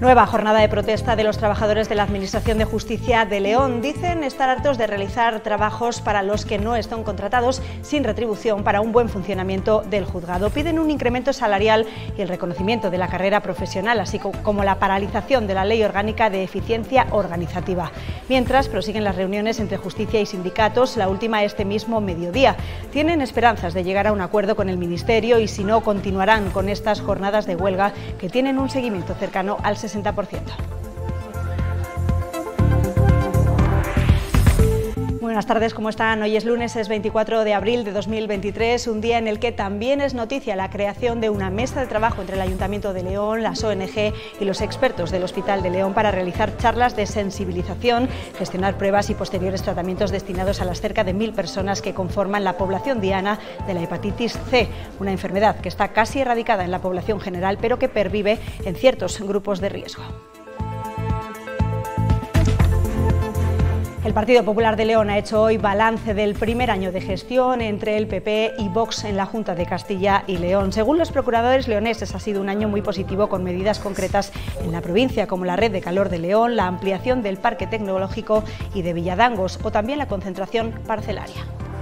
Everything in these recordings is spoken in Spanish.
Nueva jornada de protesta de los trabajadores de la Administración de Justicia de León. Dicen estar hartos de realizar trabajos para los que no están contratados sin retribución para un buen funcionamiento del juzgado. Piden un incremento salarial y el reconocimiento de la carrera profesional, así como la paralización de la Ley Orgánica de Eficiencia Organizativa. Mientras, prosiguen las reuniones entre justicia y sindicatos, la última este mismo mediodía. Tienen esperanzas de llegar a un acuerdo con el Ministerio y, si no, continuarán con estas jornadas de huelga que tienen un seguimiento cercano al 60%. Buenas tardes, ¿cómo están? Hoy es lunes, es 24 de abril de 2023, un día en el que también es noticia la creación de una mesa de trabajo entre el Ayuntamiento de León, las ONG y los expertos del Hospital de León para realizar charlas de sensibilización, gestionar pruebas y posteriores tratamientos destinados a las cerca de 1000 personas que conforman la población diana de la hepatitis C, una enfermedad que está casi erradicada en la población general, pero que pervive en ciertos grupos de riesgo. El Partido Popular de León ha hecho hoy balance del primer año de gestión entre el PP y Vox en la Junta de Castilla y León. Según los procuradores leoneses, ha sido un año muy positivo con medidas concretas en la provincia, como la red de calor de León, la ampliación del Parque Tecnológico y de Villadangos o también la concentración parcelaria.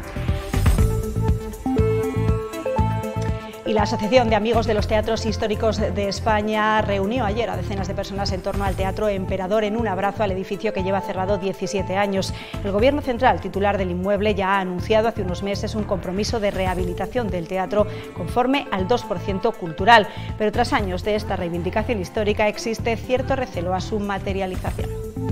Y la Asociación de Amigos de los Teatros Históricos de España reunió ayer a decenas de personas en torno al Teatro Emperador en un abrazo al edificio que lleva cerrado 17 años. El Gobierno central, titular del inmueble, ya ha anunciado hace unos meses un compromiso de rehabilitación del teatro conforme al 2% cultural. Pero tras años de esta reivindicación histórica existe cierto recelo a su materialización.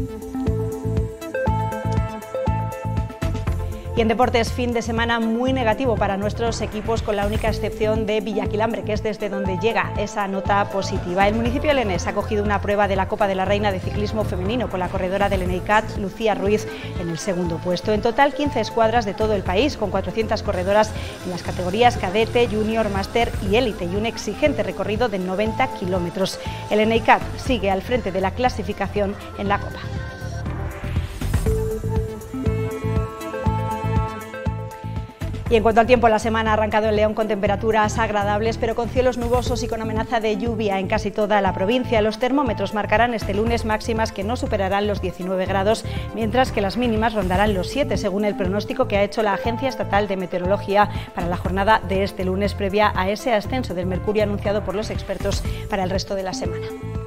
Y en deportes, fin de semana muy negativo para nuestros equipos, con la única excepción de Villaquilambre, que es desde donde llega esa nota positiva. El municipio leonés ha cogido una prueba de la Copa de la Reina de ciclismo femenino con la corredora del Eneicat, Lucía Ruiz, en el segundo puesto. En total, 15 escuadras de todo el país, con 400 corredoras en las categorías cadete, junior, máster y élite, y un exigente recorrido de 90 kilómetros. El Eneicat sigue al frente de la clasificación en la Copa. Y en cuanto al tiempo, la semana ha arrancado en León con temperaturas agradables, pero con cielos nubosos y con amenaza de lluvia en casi toda la provincia. Los termómetros marcarán este lunes máximas que no superarán los 19 grados, mientras que las mínimas rondarán los 7, según el pronóstico que ha hecho la Agencia Estatal de Meteorología para la jornada de este lunes, previa a ese ascenso del mercurio anunciado por los expertos para el resto de la semana.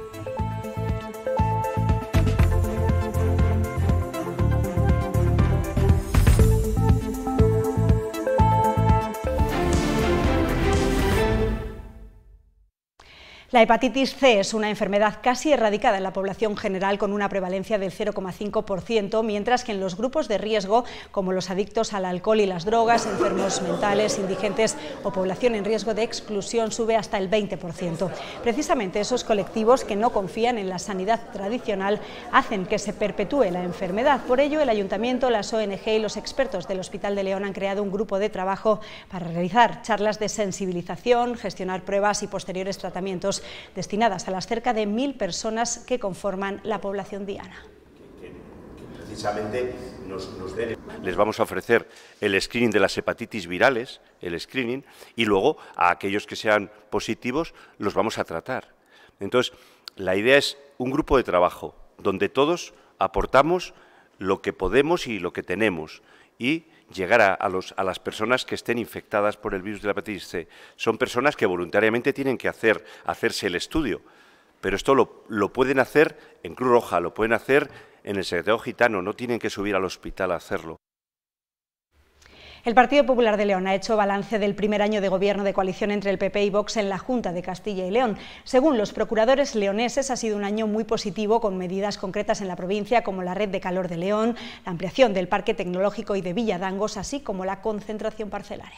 La hepatitis C es una enfermedad casi erradicada en la población general, con una prevalencia del 0,5%, mientras que en los grupos de riesgo, como los adictos al alcohol y las drogas, enfermos mentales, indigentes o población en riesgo de exclusión, sube hasta el 20%. Precisamente esos colectivos que no confían en la sanidad tradicional hacen que se perpetúe la enfermedad. Por ello, el Ayuntamiento, las ONG y los expertos del Hospital de León han creado un grupo de trabajo para realizar charlas de sensibilización, gestionar pruebas y posteriores tratamientos destinadas a las cerca de 1000 personas que conforman la población diana. Precisamente les vamos a ofrecer el screening de las hepatitis virales, el screening, y luego a aquellos que sean positivos los vamos a tratar. Entonces, la idea es un grupo de trabajo donde todos aportamos lo que podemos y lo que tenemos, y llegar a las personas que estén infectadas por el virus de la hepatitis C. Son personas que voluntariamente tienen que hacerse el estudio, pero esto lo pueden hacer en Cruz Roja, lo pueden hacer en el Secretariado Gitano, no tienen que subir al hospital a hacerlo. El Partido Popular de León ha hecho balance del primer año de gobierno de coalición entre el PP y Vox en la Junta de Castilla y León. Según los procuradores leoneses, ha sido un año muy positivo, con medidas concretas en la provincia como la red de calor de León, la ampliación del Parque Tecnológico y de Villadangos, así como la concentración parcelaria.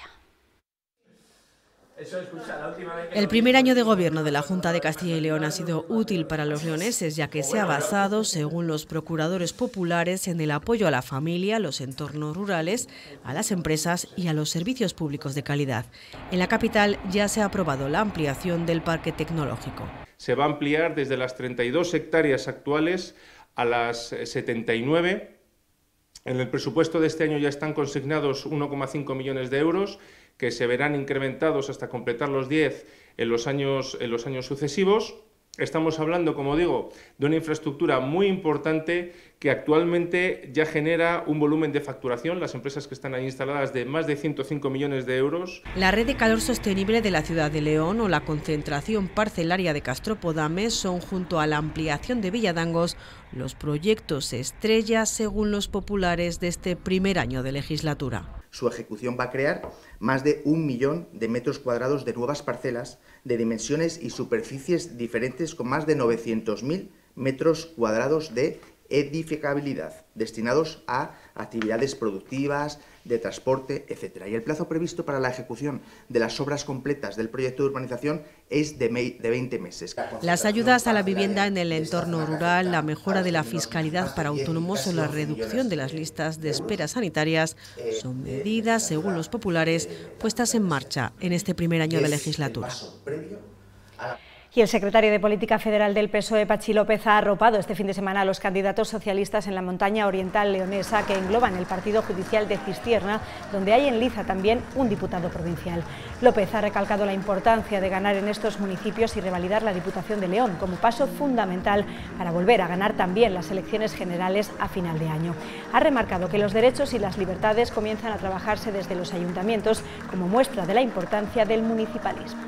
El primer año de gobierno de la Junta de Castilla y León ha sido útil para los leoneses, ya que se ha basado, según los procuradores populares, en el apoyo a la familia, a los entornos rurales, a las empresas y a los servicios públicos de calidad. En la capital ya se ha aprobado la ampliación del Parque Tecnológico. Se va a ampliar desde las 32 hectáreas actuales a las 79. En el presupuesto de este año ya están consignados 1,5 millones de euros, que se verán incrementados hasta completar los 10 en los años sucesivos. Estamos hablando, como digo, de una infraestructura muy importante que actualmente ya genera un volumen de facturación, las empresas que están ahí instaladas, de más de 105 millones de euros. La red de calor sostenible de la ciudad de León o la concentración parcelaria de Castropodame son, junto a la ampliación de Villadangos, los proyectos estrella, según los populares, de este primer año de legislatura. Su ejecución va a crear más de 1 millón de metros cuadrados de nuevas parcelas de dimensiones y superficies diferentes, con más de 900.000 metros cuadrados de edificabilidad, destinados a actividades productivas, de transporte, etc. Y el plazo previsto para la ejecución de las obras completas del proyecto de urbanización es de 20 meses. Las ayudas a la vivienda en el entorno rural, la mejora de la fiscalidad para autónomos o la reducción de las listas de espera sanitarias son medidas, según los populares, puestas en marcha en este primer año de legislatura. Y el secretario de Política Federal del PSOE, Patxi López, ha arropado este fin de semana a los candidatos socialistas en la montaña oriental leonesa, que engloban el partido judicial de Cistierna, donde hay en liza también un diputado provincial. López ha recalcado la importancia de ganar en estos municipios y revalidar la Diputación de León como paso fundamental para volver a ganar también las elecciones generales a final de año. Ha remarcado que los derechos y las libertades comienzan a trabajarse desde los ayuntamientos como muestra de la importancia del municipalismo.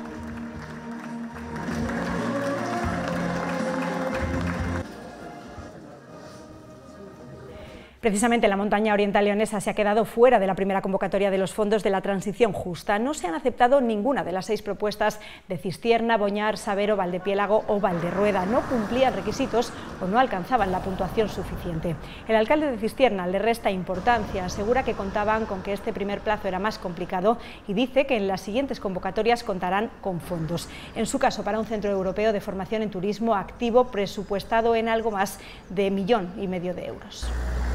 Precisamente la montaña oriental leonesa se ha quedado fuera de la primera convocatoria de los fondos de la transición justa. No se han aceptado ninguna de las 6 propuestas de Cistierna, Boñar, Sabero, Valdepiélago o Valderrueda. No cumplían requisitos o no alcanzaban la puntuación suficiente. El alcalde de Cistierna le resta importancia, asegura que contaban con que este primer plazo era más complicado y dice que en las siguientes convocatorias contarán con fondos. En su caso, para un centro europeo de formación en turismo activo presupuestado en algo más de 1,5 millones de euros.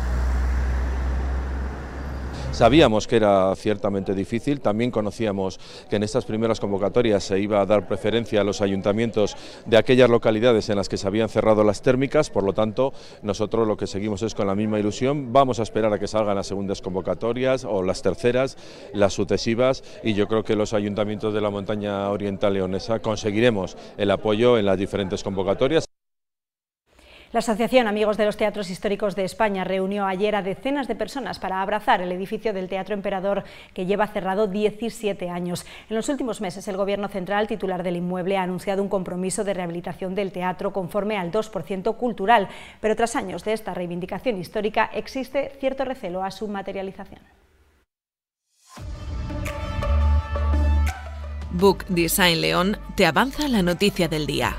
Sabíamos que era ciertamente difícil, también conocíamos que en estas primeras convocatorias se iba a dar preferencia a los ayuntamientos de aquellas localidades en las que se habían cerrado las térmicas, por lo tanto nosotros lo que seguimos es con la misma ilusión, vamos a esperar a que salgan las segundas convocatorias o las terceras, las sucesivas, y yo creo que los ayuntamientos de la montaña oriental leonesa conseguiremos el apoyo en las diferentes convocatorias. La Asociación Amigos de los Teatros Históricos de España reunió ayer a decenas de personas para abrazar el edificio del Teatro Emperador, que lleva cerrado 17 años. En los últimos meses, el Gobierno central, titular del inmueble, ha anunciado un compromiso de rehabilitación del teatro conforme al 2% cultural, pero tras años de esta reivindicación histórica existe cierto recelo a su materialización. Book Design León te avanza la noticia del día.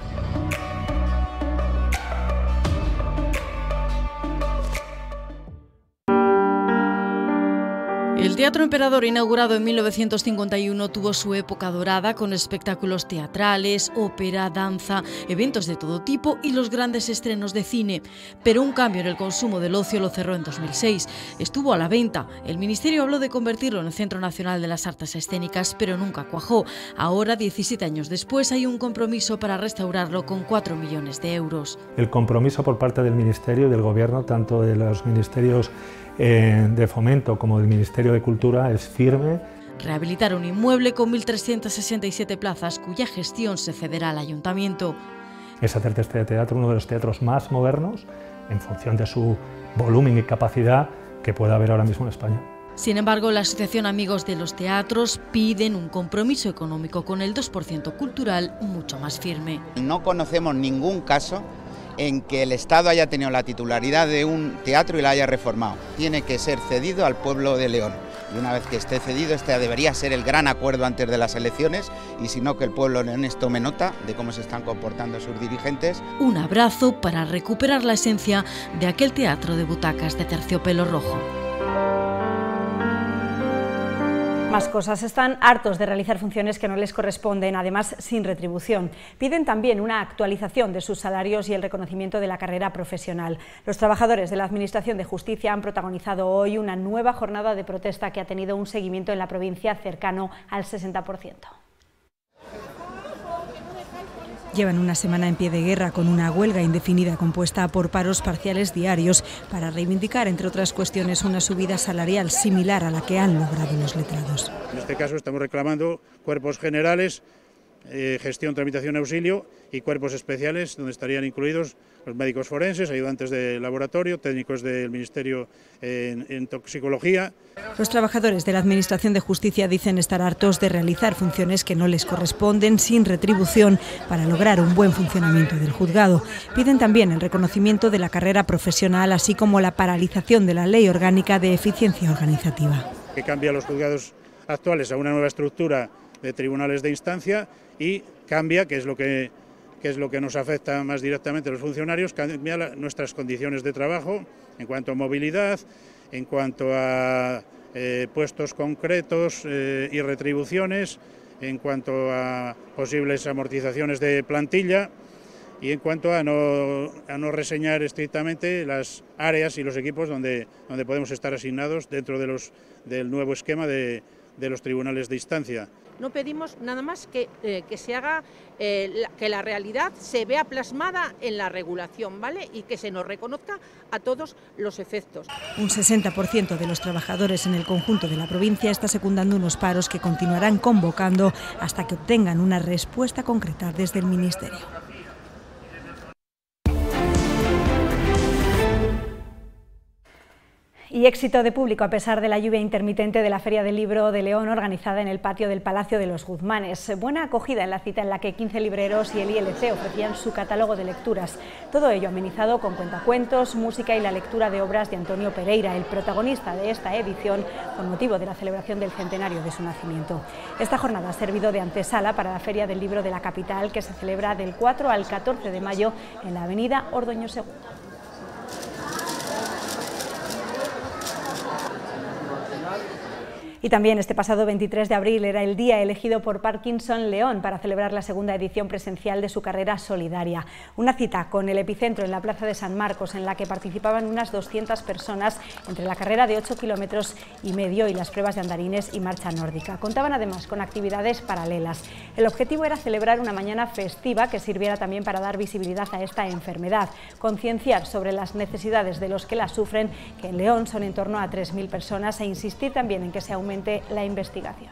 El Teatro Emperador, inaugurado en 1951, tuvo su época dorada con espectáculos teatrales, ópera, danza, eventos de todo tipo y los grandes estrenos de cine. Pero un cambio en el consumo del ocio lo cerró en 2006. Estuvo a la venta. El Ministerio habló de convertirlo en el Centro Nacional de las Artes Escénicas, pero nunca cuajó. Ahora, 17 años después, hay un compromiso para restaurarlo con 4 millones de euros. El compromiso por parte del Ministerio y del Gobierno, tanto de los ministerios de Fomento como del Ministerio de Cultura, es firme. Rehabilitar un inmueble con 1.367 plazas, cuya gestión se cederá al Ayuntamiento. Es hacer de este teatro uno de los teatros más modernos, en función de su volumen y capacidad, que pueda haber ahora mismo en España. Sin embargo, la Asociación Amigos de los Teatros piden un compromiso económico con el 2% cultural mucho más firme. No conocemos ningún caso en que el Estado haya tenido la titularidad de un teatro y la haya reformado. Tiene que ser cedido al pueblo de León. Y una vez que esté cedido, este debería ser el gran acuerdo antes de las elecciones, y si no, que el pueblo leonés tome nota de cómo se están comportando sus dirigentes. Un abrazo para recuperar la esencia de aquel teatro de butacas de terciopelo rojo. Más cosas. Están hartos de realizar funciones que no les corresponden, además sin retribución. Piden también una actualización de sus salarios y el reconocimiento de la carrera profesional. Los trabajadores de la Administración de Justicia han protagonizado hoy una nueva jornada de protesta que ha tenido un seguimiento en la provincia cercano al 60%. Llevan una semana en pie de guerra con una huelga indefinida compuesta por paros parciales diarios para reivindicar, entre otras cuestiones, una subida salarial similar a la que han logrado los letrados. En este caso estamos reclamando cuerpos generales gestión, tramitación, auxilio y cuerpos especiales, donde estarían incluidos los médicos forenses, ayudantes de laboratorio, técnicos del Ministerio en toxicología. Los trabajadores de la Administración de Justicia dicen estar hartos de realizar funciones que no les corresponden sin retribución para lograr un buen funcionamiento del juzgado. Piden también el reconocimiento de la carrera profesional, así como la paralización de la Ley Orgánica de Eficiencia Organizativa. Que cambia los juzgados actuales a una nueva estructura de tribunales de instancia y cambia, que es lo que nos afecta más directamente a los funcionarios, cambia nuestras condiciones de trabajo en cuanto a movilidad, en cuanto a puestos concretos y retribuciones, en cuanto a posibles amortizaciones de plantilla y en cuanto a no reseñar estrictamente las áreas y los equipos donde podemos estar asignados dentro del nuevo esquema de los tribunales de instancia. No pedimos nada más que se haga, que la realidad se vea plasmada en la regulación, ¿vale? Y que se nos reconozca a todos los efectos. Un 60% de los trabajadores en el conjunto de la provincia está secundando unos paros que continuarán convocando hasta que obtengan una respuesta concreta desde el Ministerio. Y éxito de público a pesar de la lluvia intermitente de la Feria del Libro de León organizada en el patio del Palacio de los Guzmanes. Buena acogida en la cita en la que 15 libreros y el ILC ofrecían su catálogo de lecturas. Todo ello amenizado con cuentacuentos, música y la lectura de obras de Antonio Pereira, el protagonista de esta edición con motivo de la celebración del centenario de su nacimiento. Esta jornada ha servido de antesala para la Feria del Libro de la capital, que se celebra del 4 al 14 de mayo en la avenida Ordoño II. Y también este pasado 23 de abril era el día elegido por Parkinson León para celebrar la segunda edición presencial de su carrera solidaria. Una cita con el epicentro en la Plaza de San Marcos, en la que participaban unas 200 personas entre la carrera de 8,5 kilómetros y las pruebas de andarines y marcha nórdica. Contaban además con actividades paralelas. El objetivo era celebrar una mañana festiva que sirviera también para dar visibilidad a esta enfermedad, concienciar sobre las necesidades de los que la sufren, que en León son en torno a 3.000 personas, e insistir también en que se aumente la investigación.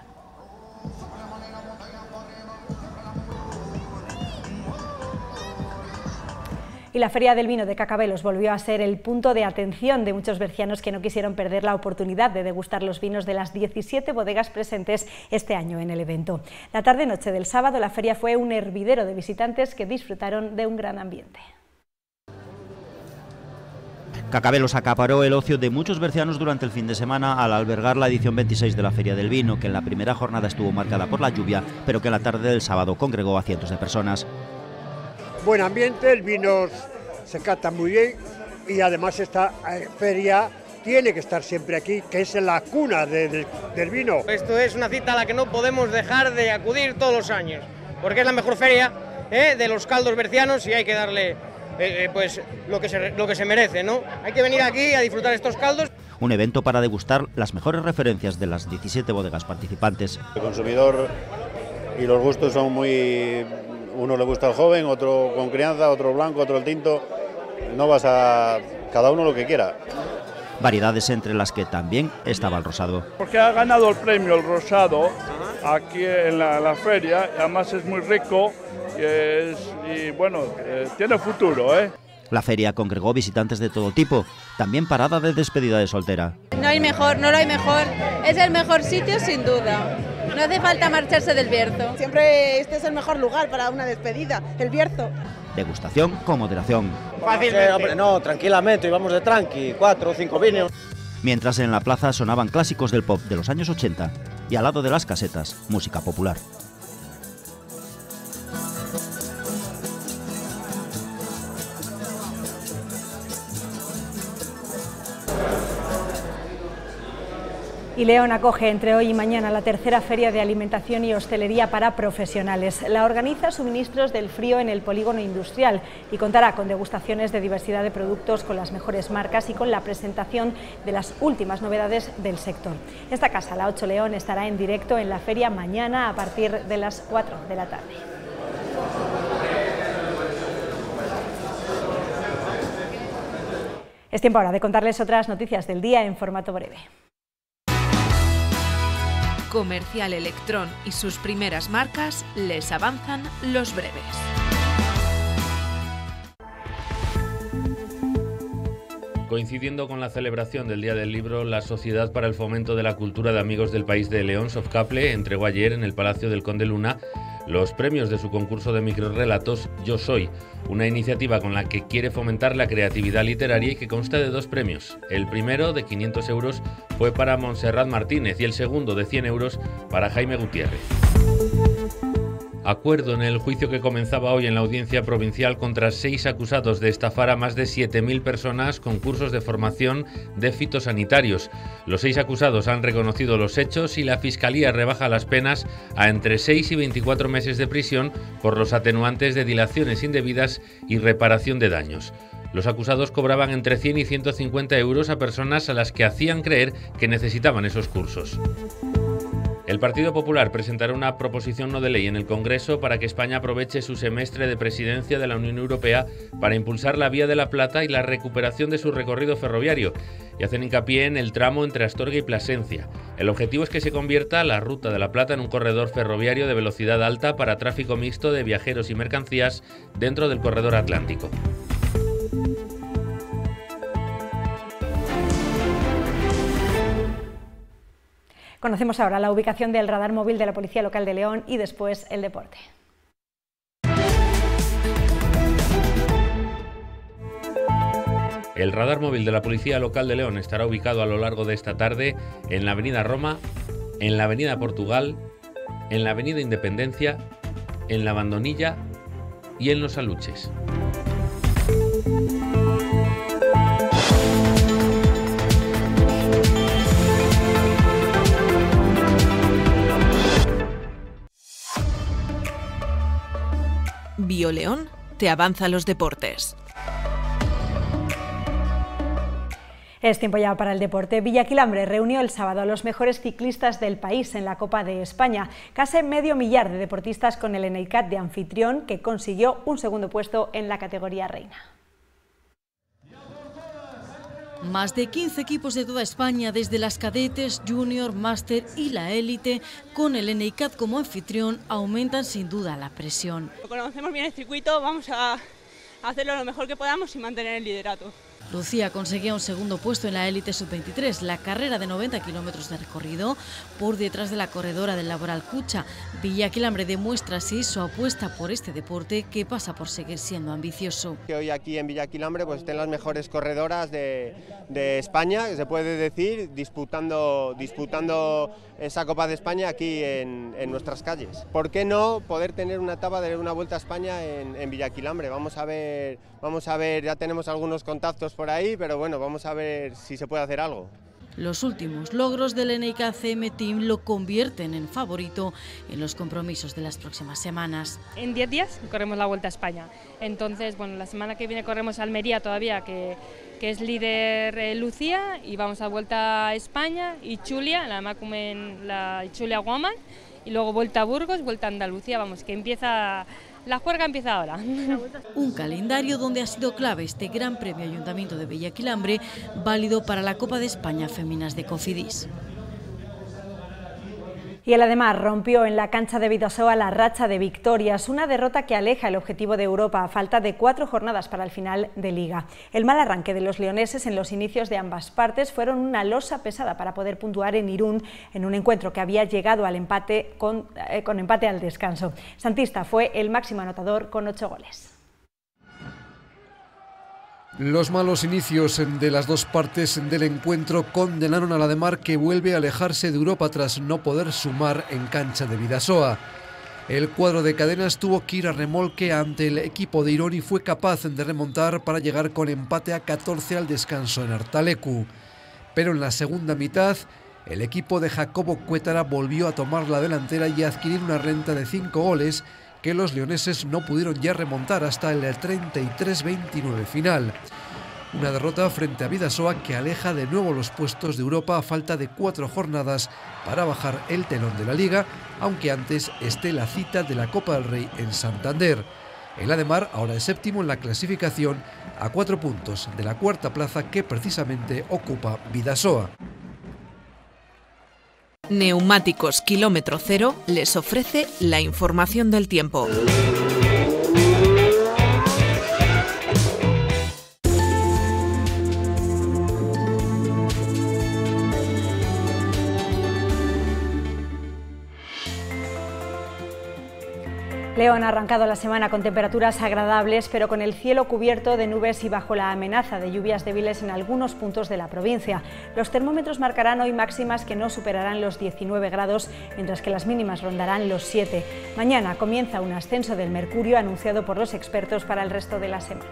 Y la Feria del Vino de Cacabelos volvió a ser el punto de atención de muchos bercianos que no quisieron perder la oportunidad de degustar los vinos de las 17 bodegas presentes este año en el evento. La tarde-noche del sábado la feria fue un hervidero de visitantes que disfrutaron de un gran ambiente. Cacabelos acaparó el ocio de muchos bercianos durante el fin de semana al albergar la edición 26 de la Feria del Vino, que en la primera jornada estuvo marcada por la lluvia, pero que en la tarde del sábado congregó a cientos de personas. Buen ambiente, el vino se cata muy bien y además esta feria tiene que estar siempre aquí, que es la cuna del vino. Esto es una cita a la que no podemos dejar de acudir todos los años, porque es la mejor feria de los caldos bercianos y hay que darle pues lo que se merece, ¿no? Hay que venir aquí a disfrutar estos caldos. Un evento para degustar las mejores referencias de las 17 bodegas participantes. El consumidor y los gustos son muy... Uno le gusta el joven, otro con crianza, otro blanco, otro el tinto. No vas a... cada uno lo que quiera. Variedades entre las que también estaba el rosado. Porque ha ganado el premio el rosado aquí en la feria, y además es muy rico y bueno, tiene futuro, ¿eh? La feria congregó visitantes de todo tipo, también parada de despedida de soltera. No hay mejor, no lo hay mejor. Es el mejor sitio sin duda. No hace falta marcharse del Bierzo. Siempre este es el mejor lugar para una despedida, el Bierzo. Degustación con moderación. Fácilmente. Hombre, no, tranquilamente, íbamos de tranqui, 4 o 5 vinos. Mientras en la plaza sonaban clásicos del pop de los años 80 y al lado de las casetas, música popular. Y León acoge entre hoy y mañana la tercera Feria de Alimentación y Hostelería para Profesionales. La organiza Suministros del Frío en el Polígono Industrial y contará con degustaciones de diversidad de productos con las mejores marcas y con la presentación de las últimas novedades del sector. Esta casa, la 8 León, estará en directo en la feria mañana a partir de las 4 de la tarde. Es tiempo ahora de contarles otras noticias del día en formato breve. Comercial Electrón y sus primeras marcas les avanzan los breves. Coincidiendo con la celebración del Día del Libro, la Sociedad para el Fomento de la Cultura de Amigos del País de León, Sofcaple, entregó ayer en el Palacio del Conde Luna los premios de su concurso de microrrelatos Yo Soy, una iniciativa con la que quiere fomentar la creatividad literaria y que consta de 2 premios. El primero, de 500 euros, fue para Montserrat Martínez y el segundo, de 100 euros, para Jaime Gutiérrez. Acuerdo en el juicio que comenzaba hoy en la Audiencia Provincial contra 6 acusados de estafar a más de 7.000 personas con cursos de formación de fitosanitarios. Los 6 acusados han reconocido los hechos y la Fiscalía rebaja las penas a entre 6 y 24 meses de prisión por los atenuantes de dilaciones indebidas y reparación de daños. Los acusados cobraban entre 100 y 150 euros a personas a las que hacían creer que necesitaban esos cursos. El Partido Popular presentará una proposición no de ley en el Congreso para que España aproveche su semestre de presidencia de la Unión Europea para impulsar la Vía de la Plata y la recuperación de su recorrido ferroviario, y hacen hincapié en el tramo entre Astorga y Plasencia. El objetivo es que se convierta la Ruta de la Plata en un corredor ferroviario de velocidad alta para tráfico mixto de viajeros y mercancías dentro del corredor atlántico. Conocemos ahora la ubicación del radar móvil de la Policía Local de León y después el deporte. El radar móvil de la Policía Local de León estará ubicado a lo largo de esta tarde en la Avenida Roma, en la Avenida Portugal, en la Avenida Independencia, en la Bandonilla y en Los Aluches. BioLeón te avanza los deportes. Es tiempo ya para el deporte. Villaquilambre reunió el sábado a los mejores ciclistas del país en la Copa de España. Casi medio millar de deportistas con el Eneicat de anfitrión, que consiguió un segundo puesto en la categoría reina. Más de 15 equipos de toda España, desde las cadetes, junior, máster y la élite, con el Eneicat como anfitrión, aumentan sin duda la presión. Conocemos bien el circuito, vamos a hacerlo lo mejor que podamos y mantener el liderato. Lucía conseguía un segundo puesto en la élite sub-23, la carrera de 90 kilómetros de recorrido, por detrás de la corredora del Laboral Cucha. Villaquilambre demuestra así su apuesta por este deporte, que pasa por seguir siendo ambicioso. Que hoy aquí en Villaquilambre pues estén las mejores corredoras de España, que se puede decir, disputando esa Copa de España aquí en nuestras calles. ¿Por qué no poder tener una etapa de una Vuelta a España en Villaquilambre? Vamos a ver, ya tenemos algunos contactos por ahí, pero bueno, vamos a ver si se puede hacer algo. Los últimos logros del Eneicat CM Team lo convierten en favorito en los compromisos de las próximas semanas. En 10 días corremos la Vuelta a España, entonces bueno, la semana que viene corremos Almería todavía, que es líder Lucía, y vamos a Vuelta a España y Chulia, la Chulia Woman, y luego Vuelta a Burgos, Vuelta a Andalucía, vamos, que la juerga empieza ahora. Un calendario donde ha sido clave este Gran Premio Ayuntamiento de Villaquilambre, válido para la Copa de España Féminas de Cofidis. Y el Ademar rompió en la cancha de Bidasoa la racha de victorias, una derrota que aleja el objetivo de Europa a falta de 4 jornadas para el final de Liga. El mal arranque de los leoneses en los inicios de ambas partes fueron una losa pesada para poder puntuar en Irún, en un encuentro que había llegado al empate con empate al descanso. Santista fue el máximo anotador con 8 goles. Los malos inicios de las dos partes del encuentro condenaron al Ademar, que vuelve a alejarse de Europa tras no poder sumar en cancha de Bidasoa. El cuadro de Cadenas tuvo que ir a remolque ante el equipo de Irún y fue capaz de remontar para llegar con empate a 14 al descanso en Artalecu. Pero en la segunda mitad, el equipo de Jacobo Cuétara volvió a tomar la delantera y a adquirir una renta de 5 goles que los leoneses no pudieron ya remontar hasta el 33-29 final. Una derrota frente a Bidasoa que aleja de nuevo los puestos de Europa a falta de 4 jornadas para bajar el telón de la Liga, aunque antes esté la cita de la Copa del Rey en Santander. El Ademar ahora es séptimo en la clasificación, a 4 puntos de la cuarta plaza que precisamente ocupa Bidasoa. Neumáticos Kilómetro Cero les ofrece la información del tiempo. León ha arrancado la semana con temperaturas agradables, pero con el cielo cubierto de nubes y bajo la amenaza de lluvias débiles en algunos puntos de la provincia. Los termómetros marcarán hoy máximas que no superarán los 19 grados, mientras que las mínimas rondarán los 7. Mañana comienza un ascenso del mercurio anunciado por los expertos para el resto de la semana.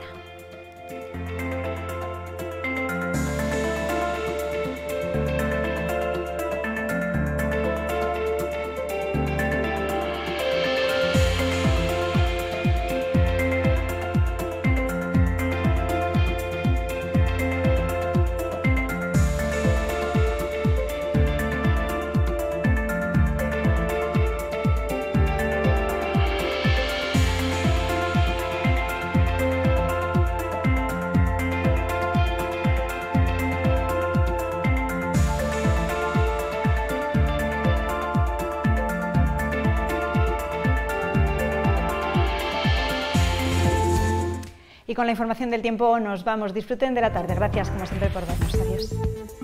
Y con la información del tiempo nos vamos. Disfruten de la tarde. Gracias, como siempre, por vernos. Adiós.